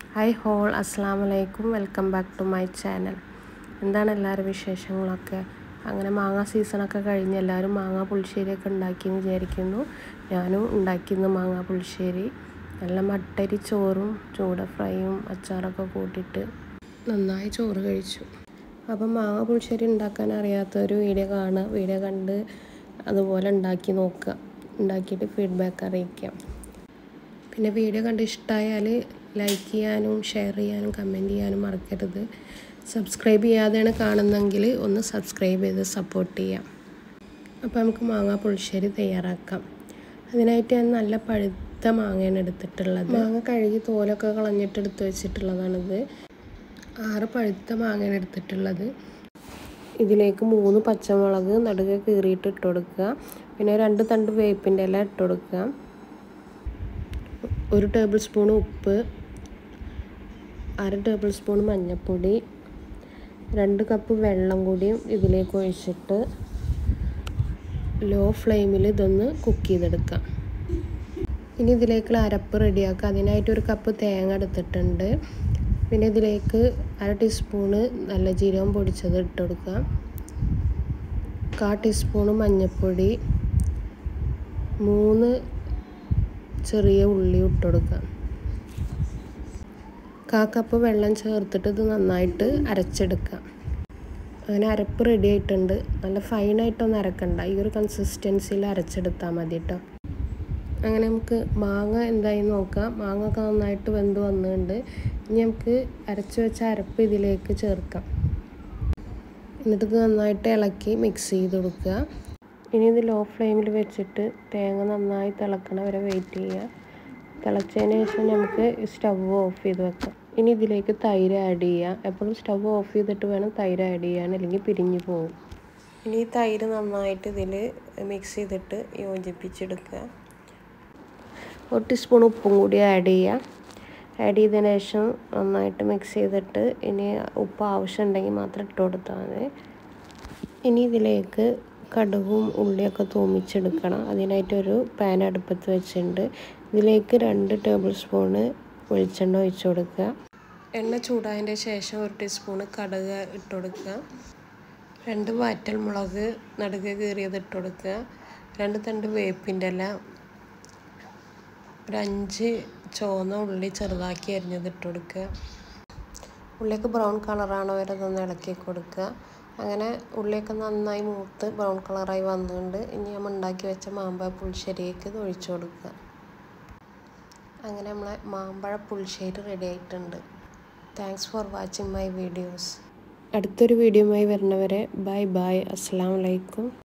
Hi all, അസ്സലാമു അലൈക്കും. Welcome back to my channel. എന്താണ് എല്ലാവരും വിശേഷങ്ങളൊക്കെ? അങ്ങനെ മാങ്ങ സീസണൊക്കെ കഴിഞ്ഞ് എല്ലാവരും മാങ്ങ പുളിശ്ശേരിയൊക്കെ ഉണ്ടാക്കിയെന്ന് വിചാരിക്കുന്നു. ഞാനും ഉണ്ടാക്കിയിരുന്നു മാങ്ങ പുളിശ്ശേരി. നല്ല മട്ടരി ചോറും ചൂട ഫ്രൈയും അച്ചാറൊക്കെ കൂട്ടിയിട്ട് നന്നായി ചോറ് കഴിച്ചു. അപ്പം മാങ്ങ പുളിശ്ശേരി ഉണ്ടാക്കാൻ അറിയാത്തവർ വീഡിയോ കാണുക, വീഡിയോ കണ്ട് അതുപോലെ ഉണ്ടാക്കി നോക്കുക, ഉണ്ടാക്കിയിട്ട് ഫീഡ്ബാക്ക് അറിയിക്കാം. പിന്നെ വീഡിയോ കണ്ട് ഇഷ്ടമായാൽ ലൈക്ക് ചെയ്യാനും ഷെയർ ചെയ്യാനും കമൻറ്റ് ചെയ്യാനും മറക്കരുത്. സബ്സ്ക്രൈബ് ചെയ്യാതെയാണ് കാണുന്നതെങ്കിൽ ഒന്ന് സബ്സ്ക്രൈബ് ചെയ്ത് സപ്പോർട്ട് ചെയ്യാം. അപ്പോൾ നമുക്ക് മാങ്ങ പുളിശ്ശേരി തയ്യാറാക്കാം. അതിനായിട്ട് ഞാൻ നല്ല പഴുത്ത മാങ്ങയാണ് എടുത്തിട്ടുള്ളത്. മാങ്ങ കഴുകി തോലൊക്കെ കളഞ്ഞിട്ട് എടുത്ത് വെച്ചിട്ടുള്ളതാണിത്. 6 പഴുത്ത മാങ്ങയാണ് എടുത്തിട്ടുള്ളത്. ഇതിലേക്ക് 3 പച്ചമുളക് നടുകെ കീറിയിട്ട് ഇട്ട് കൊടുക്കുക. പിന്നെ 2 തണ്ട് വേപ്പിൻ്റെ ഇല ഇട്ട് കൊടുക്കുക. 1 ടേബിൾ സ്പൂൺ ഉപ്പ്, 1/2 ടേബിൾ സ്പൂൺ മഞ്ഞൾപ്പൊടി, 2 കപ്പ് വെള്ളം കൂടിയും ഇതിലേക്ക് ഒഴിച്ചിട്ട് ലോ ഫ്ലെയിമിൽ ഇതൊന്ന് കുക്ക് ചെയ്തെടുക്കാം. ഇനി ഇതിലേക്കുള്ള അരപ്പ് റെഡിയാക്കുക. അതിനായിട്ട് 1 കപ്പ് തേങ്ങ എടുത്തിട്ടുണ്ട്. പിന്നെ ഇതിലേക്ക് 1/2 ടീസ്പൂണ് നല്ല ജീരകം പൊടിച്ചത് ഇട്ട് കൊടുക്കുക. 1/4 ടീസ്പൂണ് മഞ്ഞൾപ്പൊടി, 3 ചെറിയ ഉള്ളി ഇട്ട് കൊടുക്കുക. 1/4 കപ്പ് വെള്ളം ചേർത്തിട്ട് ഇത് നന്നായിട്ട് അരച്ചെടുക്കുക. അങ്ങനെ അരപ്പ് റെഡി ആയിട്ടുണ്ട്. നല്ല ഫൈനായിട്ടൊന്നും അരക്കണ്ട, ഈ ഒരു കൺസിസ്റ്റൻസിയിൽ അരച്ചെടുത്താൽ മതി കേട്ടോ. അങ്ങനെ നമുക്ക് മാങ്ങ എന്തായി നോക്കാം. മാങ്ങ ഒക്കെ നന്നായിട്ട് വെന്ത് വന്നിട്ടുണ്ട്. ഇനി നമുക്ക് അരച്ച് വെച്ച അരപ്പ് ഇതിലേക്ക് ചേർക്കാം. എന്നിട്ട് ഇത് നന്നായിട്ട് ഇളക്കി മിക്സ് ചെയ്ത് കൊടുക്കുക. ഇനി ഇത് ലോ ഫ്ലെയിമിൽ വെച്ചിട്ട് തേങ്ങ നന്നായി തിളക്കണ വരെ വെയിറ്റ് ചെയ്യുക. തിളച്ചതിന് ശേഷം നമുക്ക് സ്റ്റവ് ഓഫ് ചെയ്ത് വെക്കാം. ഇനി ഇതിലേക്ക് തൈര് ആഡ് ചെയ്യുക. എപ്പോഴും സ്റ്റവ് ഓഫ് ചെയ്തിട്ട് വേണം തൈര് ആഡ് ചെയ്യാൻ, അല്ലെങ്കിൽ പിരിഞ്ഞു പോകും. ഇനി ഈ തൈര് നന്നായിട്ട് ഇതിൽ മിക്സ് ചെയ്തിട്ട് യോജിപ്പിച്ചെടുക്കുക. 1 ടീസ്പൂൺ ഉപ്പും കൂടി ആഡ് ചെയ്യുക. ആഡ് ചെയ്തതിന് ശേഷം നന്നായിട്ട് മിക്സ് ചെയ്തിട്ട് ഇനി ഉപ്പ് ആവശ്യമുണ്ടെങ്കിൽ മാത്രം ഇട്ട് കൊടുത്താൽ മതി. ഇനി ഇതിലേക്ക് കടുകും ഉള്ളിയൊക്കെ തൂമിച്ചെടുക്കണം. അതിനായിട്ടൊരു പാൻ അടുപ്പത്ത് വെച്ചിട്ടുണ്ട്. ഇതിലേക്ക് 2 ടേബിൾ സ്പൂണ് വെളിച്ചെണ്ണ ഒഴിച്ച് കൊടുക്കുക. എണ്ണ ചൂടായതിൻ്റെ ശേഷം 1 ടീസ്പൂണ് കടുക് ഇട്ട് കൊടുക്കുക. 2 വറ്റൽമുളക് നടുകെ കീറിയത് ഇട്ട് കൊടുക്കുക. 2 തണ്ട് വേപ്പിൻ്റെ ഇല, 5 ചുവന്ന ഉള്ളി ചെറുതാക്കി അരിഞ്ഞത് ഇട്ട് കൊടുക്കുക. ഉള്ളിയൊക്കെ ബ്രൗൺ കളറാണോ വരെ ഒന്ന് ഇളക്കി കൊടുക്കുക. അങ്ങനെ ഉള്ളിയൊക്കെ നന്നായി മൂത്ത് ബ്രൗൺ കളറായി വന്നിട്ടുണ്ട്. ഇനി നമ്മൾ ഉണ്ടാക്കി വെച്ച മാമ്പഴ പുളിശ്ശേരിക്ക് ഇത് ഒഴിച്ചു കൊടുക്കുക. അങ്ങനെ നമ്മളെ മാമ്പഴ പുളിശ്ശേരി റെഡി ആയിട്ടുണ്ട്. Thanks for watching my videos. അടുത്തൊരു വീഡിയോയുമായി വരുന്നവരെ ബൈ ബൈ. അസ്സലാമു അലൈക്കും.